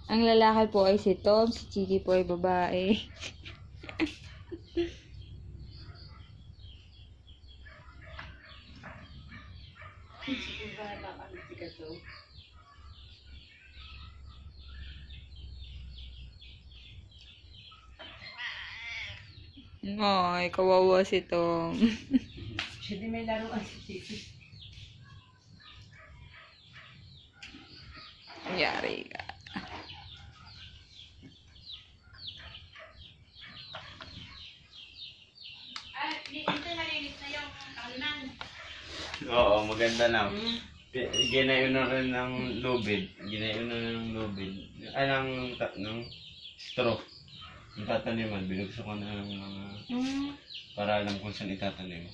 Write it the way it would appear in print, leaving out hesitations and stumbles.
Ang lalaki po ay si Tom, si Chiki po ay babae. Ay, kawawa si Tom. Hindi may laruan si Chichi. Yari ka. Ito nalinis na yung kanan. Oo, maganda na. Ginayon na rin ng lubid. Ginayon na ng lubid. Ay, ng straw. Yung tataniman, binugso ko na ng mga... para alam kung saan itatanim.